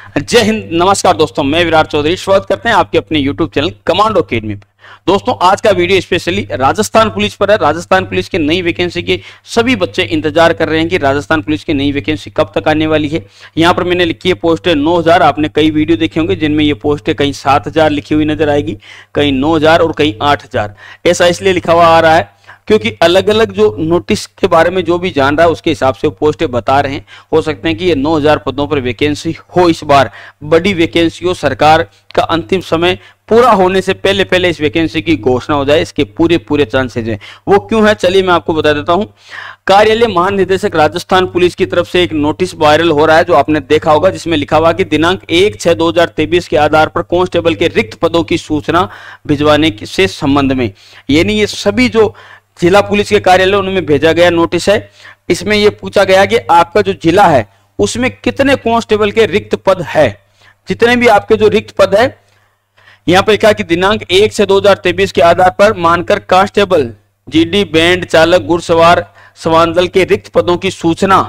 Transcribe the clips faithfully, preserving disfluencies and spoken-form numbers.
जय हिंद, नमस्कार दोस्तों, मैं विराट चौधरी स्वागत करते हैं आपके अपने यूट्यूब चैनल कमांडो अकेडमी पे। दोस्तों आज का वीडियो स्पेशली राजस्थान पुलिस पर है। राजस्थान पुलिस की नई वैकेंसी के सभी बच्चे इंतजार कर रहे हैं कि राजस्थान पुलिस की नई वैकेंसी कब तक आने वाली है। यहाँ पर मैंने लिखी है पोस्ट है नौ हजार। आपने कई वीडियो देखे होंगे जिनमें ये पोस्ट है कहीं सात हजार लिखी हुई नजर आएगी, कहीं नौ हजार और कहीं आठ हजार। ऐसा इसलिए लिखा हुआ आ रहा है क्योंकि अलग अलग जो नोटिस के बारे में जो भी जान रहा है उसके हिसाब से वो पोस्टें बता रहे हैं। हो सकते हैं कि ये नौ हजार पदों पर वैकेंसी हो, इस बार बड़ी वैकेंसी हो, सरकार का अंतिम समय पूरा होने से पहले पहले इस वैकेंसी की घोषणा हो जाए, इसके पूरे पूरे चांसेस हैं। वो क्यों है चलिए मैं आपको बता देता हूं। कार्यालय महानिदेशक राजस्थान पुलिस की तरफ से एक नोटिस वायरल हो रहा है जो आपने देखा होगा, जिसमें लिखा हुआ कि दिनांक एक छह दो हजार तेईस के आधार पर कांस्टेबल के रिक्त पदों की सूचना भिजवाने से संबंध में, यानी ये सभी जो जिला पुलिस के कार्यालय उनमें भेजा गया नोटिस है। इसमें यह पूछा गया कि आपका जो जिला है उसमें कितने कांस्टेबल के रिक्त पद है। जितने भी आपके जो रिक्त पद है यहां पर लिखा कि दिनांक एक से दो हजार तेईस के आधार पर मानकर कांस्टेबल, जीडी, बैंड चालक, घुड़सवार, सवान दल के रिक्त पदों की सूचना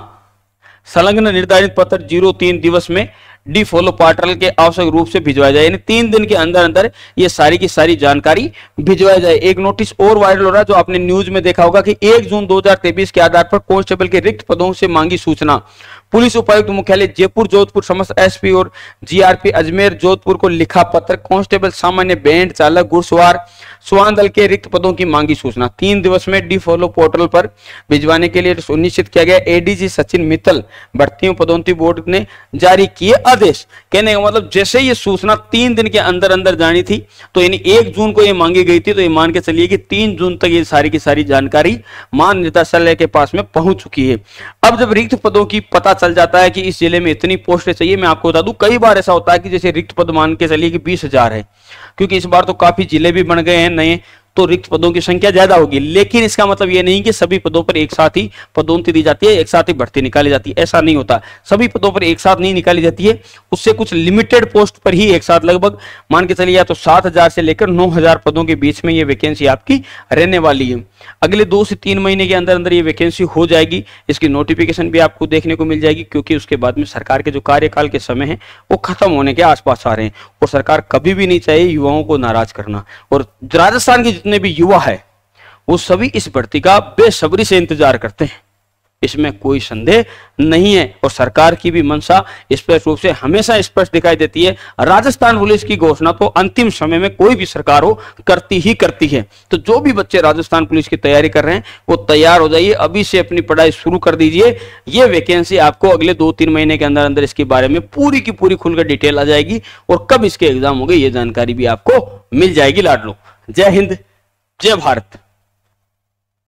संलग्न निर्धारित पत्र जीरो तीन दिवस में डी फॉलो पोर्टल के आवश्यक रूप से भिजवाया जाए, यानी तीन दिन के अंदर अंदर ये सारी की सारी जानकारी भिजवाया जाए। एक नोटिस और वायरल हो रहा है जो आपने न्यूज में देखा होगा कि एक जून दो हजार तेईस के आधार पर कांस्टेबल के रिक्त पदों से मांगी सूचना पुलिस उपायुक्त मुख्यालय जयपुर जोधपुर समस्त एसपी और जीआरपी अजमेर जोधपुर को लिखा पत्र कांस्टेबल सामान्य, बैंड चालक, घुड़सवार, स्वान दल के रिक्त पदों की मांगी सूचना तीन दिवस में डी फॉलो पोर्टल पर भिजवाने के लिए सुनिश्चित किया गया। एडीजी सचिन मित्तल भर्तियों पदोन्नति बोर्ड ने जारी किए आदेश। कहने का मतलब जैसे ये सूचना तीन दिन के अंदर अंदर जानी थी तो यानी एक जून को ये मांगी गई थी, तो ये मान के चलिए कि तीन जून तक ये सारी की सारी जानकारी महानिदेशालय के पास में पहुंच चुकी है। अब जब रिक्त पदों की पता चल जाता है कि इस जिले में इतनी पोस्टें चाहिए, मैं आपको बता दूं कई बार ऐसा होता है कि जैसे रिक्त पद मान के चलिए कि बीस हजार है, क्योंकि इस बार तो काफी जिले भी बन गए हैं नए, तो रिक्त पदों की संख्या ज्यादा होगी। लेकिन इसका मतलब यह नहीं कि सभी पदों पर एक साथ ही पदोन्नति दी जाती है, एक साथ ही भर्ती निकाली जाती है, ऐसा नहीं होता। सभी पदों पर एक साथ नहीं निकाली जाती है, उससे कुछ लिमिटेड पोस्ट पर ही एक साथ लगभग मान के चलिए या तो सात हजार से लेकर नौ हजार पदों के बीच में ये वैकेंसी आपकी रहने वाली है। अगले दो से तीन महीने के अंदर अंदर ये वैकेंसी हो जाएगी। इसकी नोटिफिकेशन भी आपको देखने को मिल जाएगी, क्योंकि उसके बाद में सरकार के जो कार्यकाल के समय है वो खत्म होने के आसपास आ रहे हैं और सरकार कभी भी नहीं चाहिए युवाओं को नाराज करना। और राजस्थान के जितने भी युवा है वो सभी इस भर्ती का बेसब्री से इंतजार करते हैं, इसमें कोई संदेह नहीं है। और सरकार की भी मंशा स्पष्ट रूप से हमेशा स्पष्ट दिखाई देती है। राजस्थान पुलिस की घोषणा तो अंतिम समय में कोई भी सरकार हो करती ही करती है। तो जो भी बच्चे राजस्थान पुलिस की तैयारी कर रहे हैं वो तैयार हो जाइए, अभी से अपनी पढ़ाई शुरू कर दीजिए। ये वैकेंसी आपको अगले दो तीन महीने के अंदर अंदर इसके बारे में पूरी की पूरी खुलकर डिटेल आ जाएगी और कब इसके एग्जाम होंगे ये जानकारी भी आपको मिल जाएगी। लाडलो, जय हिंद, जय भारत।